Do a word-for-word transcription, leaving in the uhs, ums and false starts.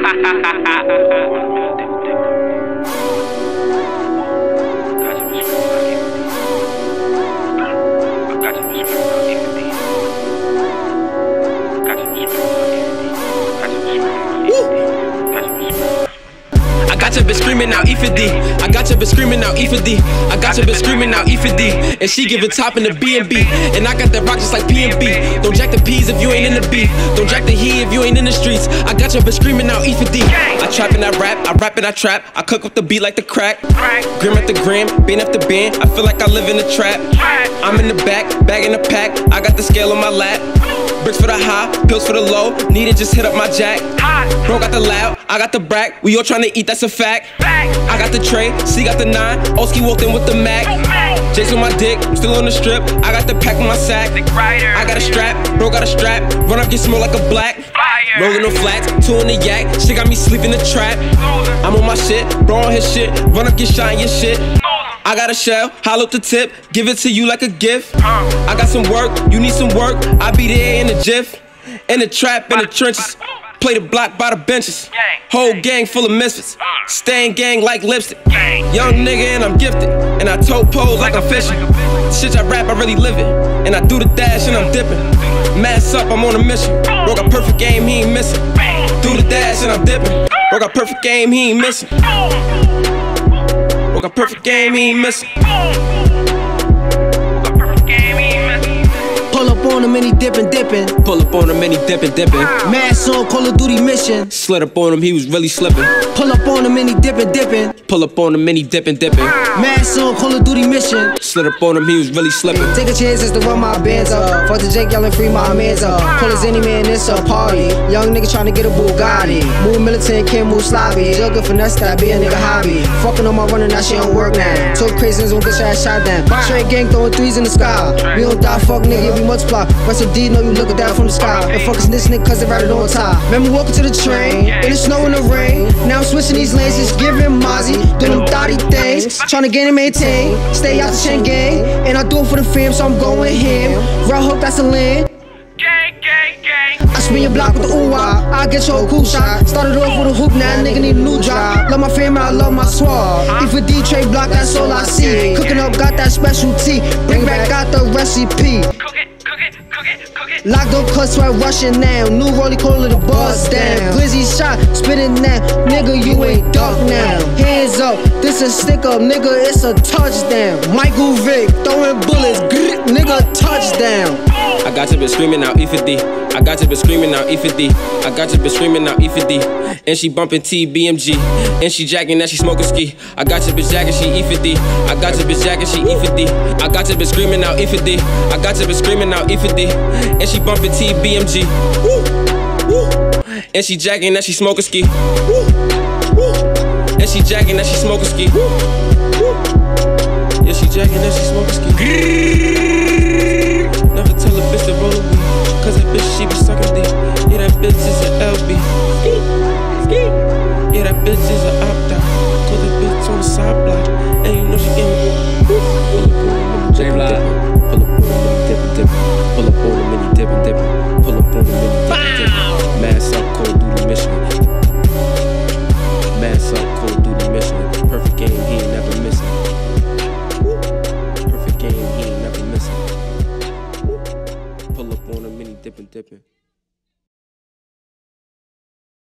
I got your bitch screaming out E fifty. I got your bitch screaming out E fifty. I got your bitch screaming out E fifty. And she give it top in the B and B. And I got that rock just like P and B. Don't jack the P's if you ain't in the beef. Don't jack the he if you ain't in the streets. I got your bitch screaming out E fifty. I trap and I rap, I rap and I trap. I cook up the beat like the crack. Grim at the gram, bean after bean. I feel like I live in a trap. I'm in the back, bag in the pack. I got the scale on my lap. Bricks for the high, pills for the low. Need it, just hit up my jack. Bro got the loud, I got the brack. We all tryna eat, that's a fact. I got the tray, C got the nine. Oski walked in with the Mac. Jake's on my dick, I'm still on the strip. I got the pack on my sack. I got a strap, bro got a strap. Run up, get smoke like a black. Rolling no flats, two in the yak. Shit got me sleeping in the trap. I'm on my shit, bro on his shit. Run up, get shot in your shit. I got a shell, hollow the tip, give it to you like a gift. I got some work, you need some work. I be there in the jiff, in the trap, in the trenches. Play the block by the benches. Whole gang full of misfits. Stain gang like lipstick. Young nigga and I'm gifted. And I toe pose like I'm fishing. Shit I rap, I really live it. And I do the dash and I'm dipping. Mass up, I'm on a mission. Bro got perfect game, he ain't missing. Do the dash and I'm dipping. Bro got perfect game, he ain't missing. Bro got perfect game, he ain't missing. Pull up on him and he dippin', dippin'. Pull up on him and he dippin', dippin'. Mask on, Call of Duty mission. Slid up on him, he was really slippin'. Pull up on him and he dippin', dippin'. Pull up on him and he dippin', dippin'. Mask on, Call of Duty mission. Slid up on him, he was really slippin'. Take a chance just to run my bands up. Fuck the Jake yellin' free my mans up. Pull as any man, it's a party. Young nigga tryna get a Bugatti. Move militant, can't move sloppy. Juggle finesse, that be a nigga hobby. Fucking on my running, that shit don't work now. Talk crazy, won't get your ass shot down. Straight gang throwing threes in the sky. We don't die, fuck nigga, we multiply. Rest of D, know you lookin' down from the sky. And fuck us this nigga, cause they ride it on top. Remember walking to the train, in the snow and the rain. Now I'm switching these lanes, just giving Mozzie. Doing them thotty things, tryna gain and maintain. Stay out the chain gang, and I do it for the fam, so I'm going ham. Raw hook, that's a land. I spin your block with the ooh wah, I get your cool shot. Started off with a hoop, now nigga need a new job. Love my family, I love my squad. If a D Trey block, that's all I see. Cooking up, got that specialty. Bring back, got the recipe. Locked up, cuss right rushing now. New rollie calling the buzz down. Glizzy shot, spitting now. Nigga, you ain't duck now. Hands up, this a stick up, nigga, it's a touchdown. Michael Vick, throwing bullets, grrr, nigga, touchdown. I got your bitch screaming out E fifty. I got your bitch screaming out E fifty. I got your bitch screaming out E fifty. And she bumping T B M G. And she jacking that she smoking ski. I got your bitch jacking, she E fifty. I got your bitch jacking, she E fifty. I got your bitch screaming out E fifty. I got your bitch screaming out E fifty. And she bumping T B M G. Woo, woo. And she jacking that she smoking ski. Woo, woo. And she jacking that she smoking ski. Woo, woo. Yeah, she jacking that she smoking ski. Never tell a bitch to roll a weed, cause that bitch she be sucking dick. Yeah, that bitch is a L B. Ski, ski. Yeah, that bitch is a opt-out. Call that bitch on the side block. And you know she give me J-Block. Pull up on him and he dippin', dippin'. Pull up on him and he dippin', dippin'. Pull up on him and he dippin', dippin'. Mass up, Call of Duty mission. Mass up, Call of Duty mission. Perfect game, he ain't never missing. Perfect game, he ain't never missing. Pull up on him and he dippin', dippin'.